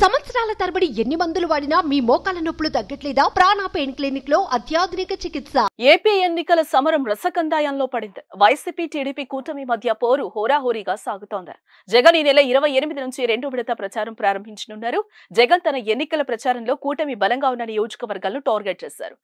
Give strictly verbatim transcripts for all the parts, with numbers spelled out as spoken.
సంవత్సరాల తరబడి ఎన్ని మందులు వాడినా మీ మోకాల నొప్పులు తగ్గట్లేదా? ప్రాణ పెయిన్ క్లినిక్ లో అత్యాధునిక చికిత్స. ఏపీ ఎన్నికల సమరం రసకందాయంలో పడింది. వైసీపీ టీడీపీ కూటమి మధ్య పోరు హోరాహోరీగా సాగుతోంది. జగన్ ఈ నెల ఇరవై ఎనిమిది నుంచి రెండో విడత ప్రచారం ప్రారంభించనున్నారు. జగన్ తన ఎన్నికల ప్రచారంలో కూటమి బలంగా ఉన్న నియోజకవర్గాలను టార్గెట్ చేశారు.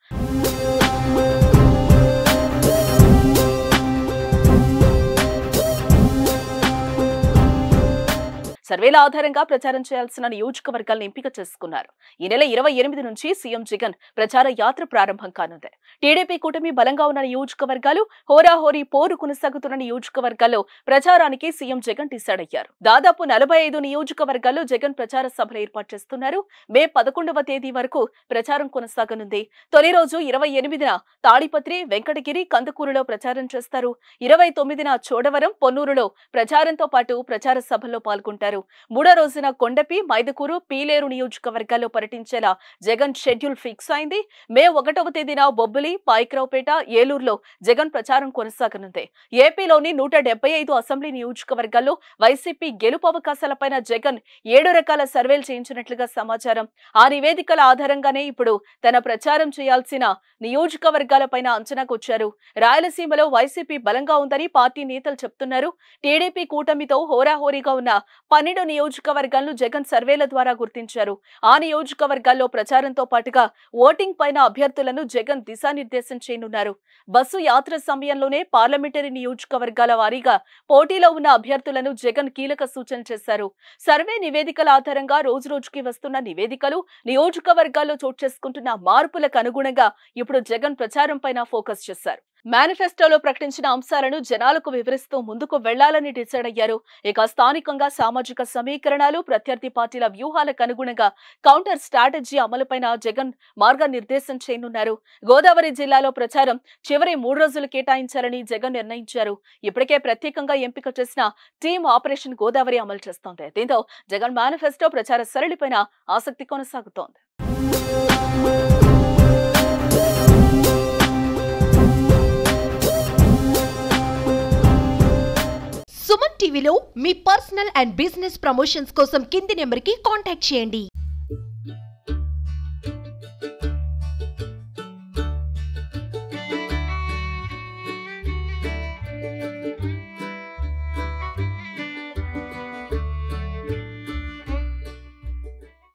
సర్వేల ఆధారంగా ప్రచారం చేయాల్సిన నియోజకవర్గాలను ఎంపిక చేసుకున్నారు. ఈ నెల ఇరవై ఎనిమిది నుంచి సీఎం జగన్ ప్రచార యాత్ర ప్రారంభం కానుంది. టీడీపీ కూటమి బలంగా ఉన్న నియోజకవర్గాలు, హోరాహోరీ పోరు కొనసాగుతున్న నియోజకవర్గాల్లో ప్రచారానికి సీఎం జగన్ డిసైడ్ అయ్యారు. దాదాపు నలభై ఐదు నియోజకవర్గాల్లో జగన్ ప్రచార సభలు ఏర్పాటు చేస్తున్నారు. మే పదకొండవ తేదీ వరకు ప్రచారం కొనసాగనుంది. తొలి రోజు ఇరవై ఎనిమిదిన తాడిపత్రి, వెంకటగిరి, కందుకూరులో ప్రచారం చేస్తారు. ఇరవై తొమ్మిదిన చోడవరం, పొన్నూరులో ప్రచారంతో పాటు ప్రచార సభల్లో పాల్గొంటారు. మూడో రోజున కొండపి, మైదుకూరు, పీలేరు నియోజకవర్గాల్లో పర్యటించేలా జగన్ షెడ్యూల్ ఫిక్స్ అయింది. మే ఒకటవ తేదీన బొబ్బిలి, పాయకరావుపేట, ఏలూరులో జగన్ ప్రచారం కొనసాగనుంది. ఏపీలోని నూట డెబ్బై ఐదు అసెంబ్లీ నియోజకవర్గాల్లో వైసీపీ గెలుపు అవకాశాలపైన జగన్ ఏడు రకాల సర్వేలు చేయించినట్లుగా సమాచారం. ఆ నివేదికల ఆధారంగానే ఇప్పుడు తన ప్రచారం చేయాల్సిన నియోజకవర్గాలపైన అంచనాకు వచ్చారు. రాయలసీమలో వైసీపీ బలంగా ఉందని పార్టీ నేతలు చెప్తున్నారు. టీడీపీ కూటమితో హోరాహోరీగా ఉన్న పన్నెండు నియోజకవర్గాలను జగన్ సర్వేల ద్వారా గుర్తించారు. ఆ నియోజకవర్గాల్లో ప్రచారంతో పాటుగా ఓటింగ్ పైన అభ్యర్థులను జగన్ దిశానిర్దేశం చేయనున్నారు. బస్సు యాత్ర సమయంలోనే పార్లమెంటరీ నియోజకవర్గాల వారీగా పోటీలో ఉన్న అభ్యర్థులను జగన్ కీలక సూచన చేశారు. సర్వే నివేదికల ఆధారంగా రోజు రోజుకి వస్తున్న నివేదికలు, నియోజకవర్గాల్లో చోటు చేసుకుంటున్న మార్పులకు అనుగుణంగా ఇప్పుడు జగన్ ప్రచారం పైన ఫోకస్ చేశారు. మేనిఫెస్టోలో ప్రకటించిన అంశాలను జనాలకు వివరిస్తూ ముందుకు వెళ్లాలని డిసైడ్ అయ్యారు. ఇక స్థానికంగా సామాజిక సమీకరణాలు, ప్రత్యర్థి పార్టీల వ్యూహాలకు అనుగుణంగా కౌంటర్ స్ట్రాటజీ అమలుపైన జగన్ మార్గనిర్దేశం చేయనున్నారు. గోదావరి జిల్లాలో ప్రచారం చివరి మూడు రోజులు కేటాయించాలని జగన్ నిర్ణయించారు. ఇప్పటికే ప్రత్యేకంగా ఎంపిక చేసిన టీమ్ ఆపరేషన్ గోదావరి అమలు చేస్తోంది. దీంతో జగన్ మేనిఫెస్టో ప్రచార సరళిపైన ఆసక్తి కొనసాగుతోంది. సుమన్ టీవీలో మీ పర్సనల్ అండ్ బిజినెస్ ప్రమోషన్స్ కోసం కింది నెంబర్కి కాంటాక్ట్ చేయండి.